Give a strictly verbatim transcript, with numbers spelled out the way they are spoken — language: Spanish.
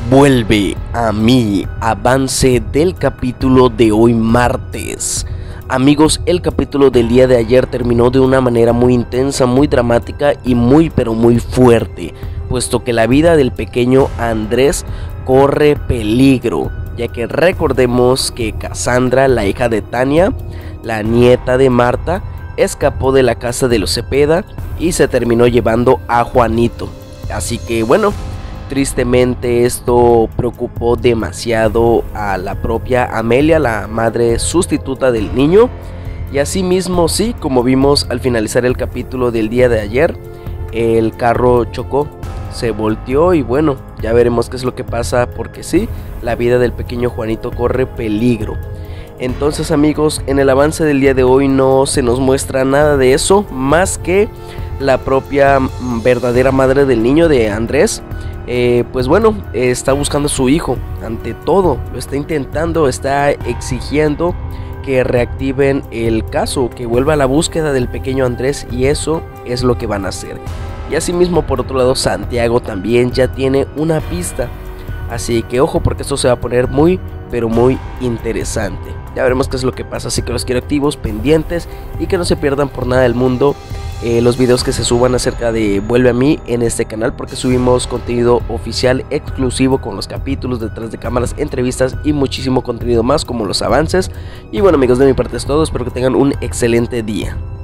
Vuelve a mí, avance del capítulo de hoy martes. Amigos, el capítulo del día de ayer terminó de una manera muy intensa, muy dramática y muy pero muy fuerte, puesto que la vida del pequeño Andrés corre peligro, ya que recordemos que Cassandra, la hija de Tania, la nieta de Marta, escapó de la casa de los Cepeda y se terminó llevando a Juanito. Así que bueno, tristemente esto preocupó demasiado a la propia Amelia, la madre sustituta del niño. Y asimismo, sí, como vimos al finalizar el capítulo del día de ayer, el carro chocó, se volteó y bueno, ya veremos qué es lo que pasa, porque sí, la vida del pequeño Juanito corre peligro. Entonces amigos, en el avance del día de hoy no se nos muestra nada de eso, más que la propia verdadera madre del niño, de Andrés. Eh, pues bueno, eh, está buscando a su hijo, ante todo, lo está intentando, está exigiendo que reactiven el caso, que vuelva a la búsqueda del pequeño Andrés, y eso es lo que van a hacer. Y asimismo, por otro lado, Santiago también ya tiene una pista, así que ojo, porque esto se va a poner muy pero muy interesante. Ya veremos qué es lo que pasa, así que los quiero activos, pendientes, y que no se pierdan por nada del mundo eh, los videos que se suban acerca de Vuelve a mí en este canal, porque subimos contenido oficial exclusivo con los capítulos, detrás de cámaras, entrevistas y muchísimo contenido más, como los avances. Y bueno amigos, de mi parte es todo, espero que tengan un excelente día.